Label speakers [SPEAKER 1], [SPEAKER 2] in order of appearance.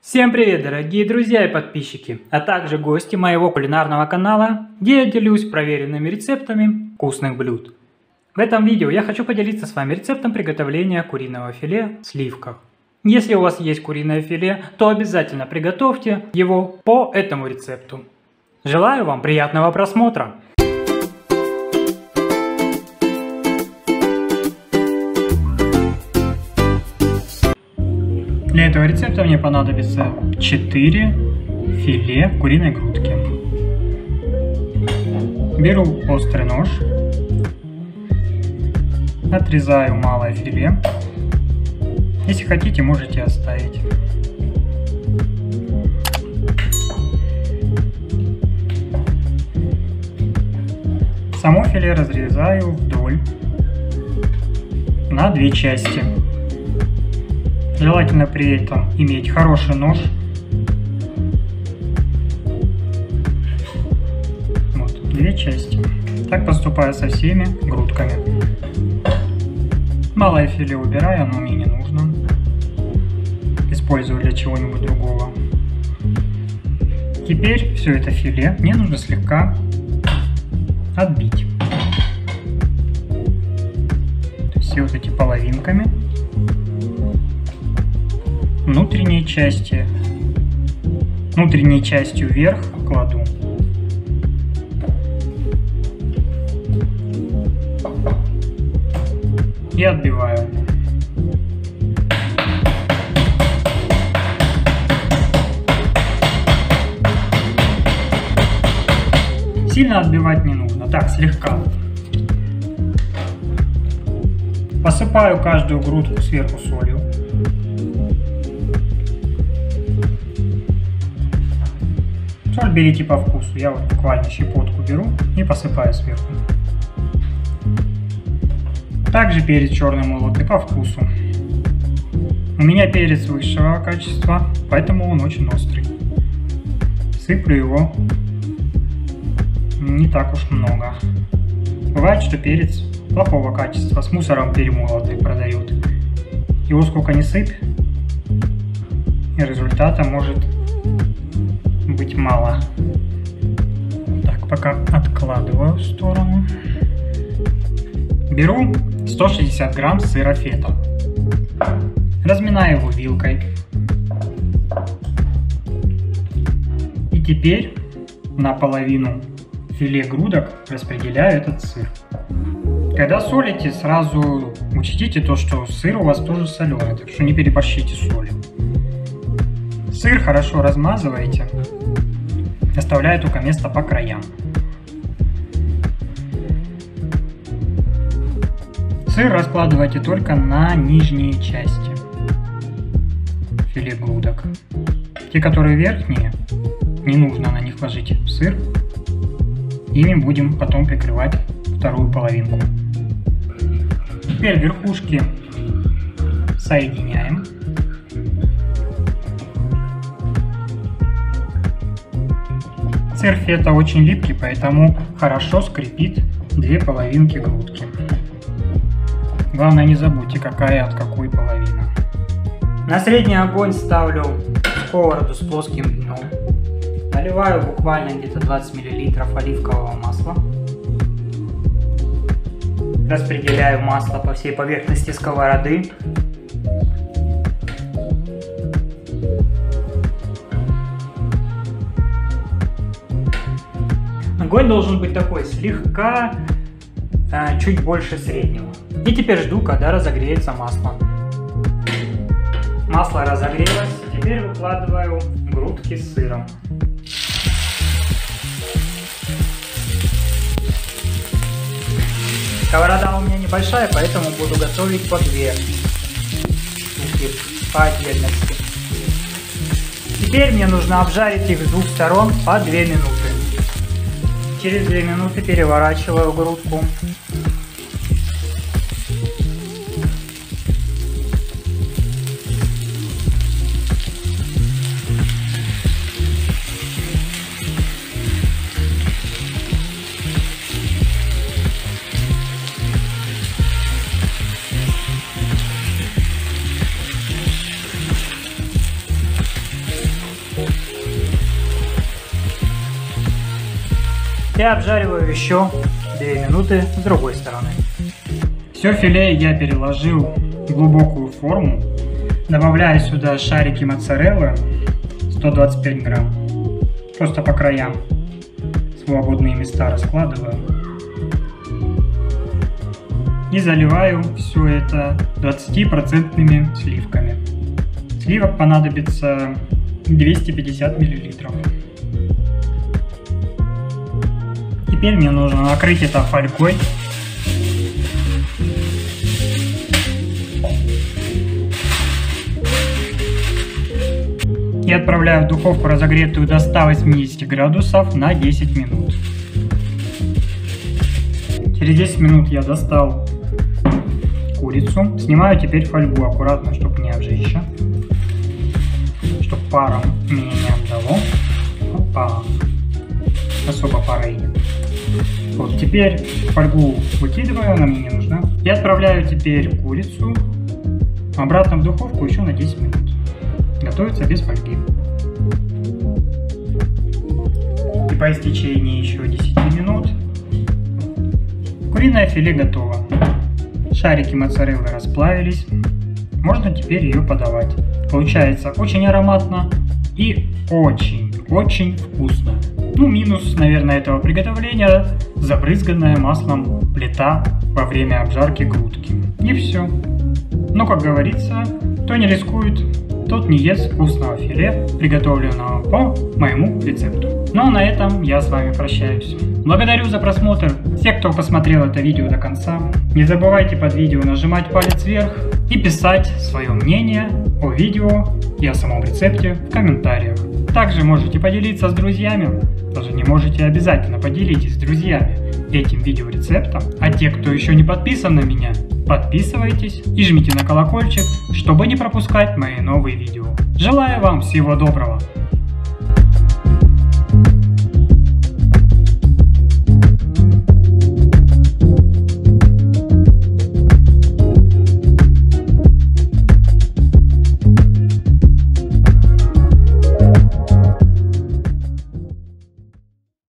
[SPEAKER 1] Всем привет, дорогие друзья и подписчики, а также гости моего кулинарного канала, где я делюсь проверенными рецептами вкусных блюд. В этом видео я хочу поделиться с вами рецептом приготовления куриного филе в сливках. Если у вас есть куриное филе, то обязательно приготовьте его по этому рецепту. Желаю вам приятного просмотра! Для этого рецепта мне понадобится 4 филе куриной грудки. Беру острый нож, отрезаю малое филе. Если хотите, можете оставить. Само филе разрезаю вдоль на 2 части. Желательно при этом иметь хороший нож. Вот, 2 части. Так поступаю со всеми грудками. Малое филе убираю, оно мне не нужно. Использую для чего-нибудь другого. Теперь все это филе мне нужно слегка отбить. То есть все вот эти половинками. Внутренней частью вверх кладу. И отбиваю. Сильно отбивать не нужно, так, слегка. Посыпаю каждую грудку сверху солью. Соль берите по вкусу, я вот буквально щепотку беру и посыпаю сверху. Также перец черный молотый по вкусу. У меня перец высшего качества, поэтому он очень острый. Сыплю его не так уж много. Бывает, что перец плохого качества, с мусором перемолотый продают. Его сколько ни сыпь, и результата может быть мало. Так, пока откладываю в сторону. Беру 160 грамм сыра фета. Разминаю его вилкой. И теперь на половину филе грудок распределяю этот сыр. Когда солите, сразу учтите то, что сыр у вас тоже соленый, так что не переборщите с солью. Сыр хорошо размазываете, оставляя только место по краям. Сыр раскладывайте только на нижние части филе грудок. Те, которые верхние, не нужно на них ложить сыр. Ими будем потом прикрывать вторую половинку. Теперь верхушки соединяем. Сыр фета очень липкий, поэтому хорошо скрепит 2 половинки грудки. Главное, не забудьте, какая от какой половины. На средний огонь ставлю сковороду с плоским дном. Наливаю буквально где-то 20 мл оливкового масла. Распределяю масло по всей поверхности сковороды. Огонь должен быть такой, слегка, чуть больше среднего. И теперь жду, когда разогреется масло. Масло разогрелось, теперь выкладываю грудки с сыром. Сковорода у меня небольшая, поэтому буду готовить по 2 штуки по отдельности. Теперь мне нужно обжарить их с 2 сторон по 2 минуты. Через 2 минуты переворачиваю грудку. И обжариваю еще 2 минуты с другой стороны. Все филе я переложил в глубокую форму. Добавляю сюда шарики моцареллы 125 грамм. Просто по краям свободные места раскладываю. И заливаю все это 20% сливками. Сливок понадобится 250 мл. Теперь мне нужно накрыть это фольгой. И отправляю в духовку, разогретую до 180 градусов, на 10 минут. Через 10 минут я достал курицу. Снимаю теперь фольгу аккуратно, чтобы не обжечься. Чтобы паром меня не обдало. Опа. Особо пара и нет. Вот, теперь фольгу выкидываю, она мне не нужна. И отправляю теперь курицу обратно в духовку еще на 10 минут. Готовится без фольги. И по истечении еще 10 минут куриное филе готово. Шарики моцареллы расплавились. Можно теперь ее подавать. Получается очень ароматно и очень вкусно. Ну, минус, наверное, этого приготовления — забрызганная маслом плита во время обжарки грудки. И все. Но, как говорится, кто не рискует, тот не ест вкусного филе, приготовленного по моему рецепту. Ну а на этом я с вами прощаюсь. Благодарю за просмотр всех, кто посмотрел это видео до конца. Не забывайте под видео нажимать палец вверх и писать свое мнение о видео и о самом рецепте в комментариях. Также можете поделиться с друзьями, даже не можете, обязательно поделитесь с друзьями этим видеорецептом. А те, кто еще не подписан на меня, подписывайтесь и жмите на колокольчик, чтобы не пропускать мои новые видео. Желаю вам всего доброго!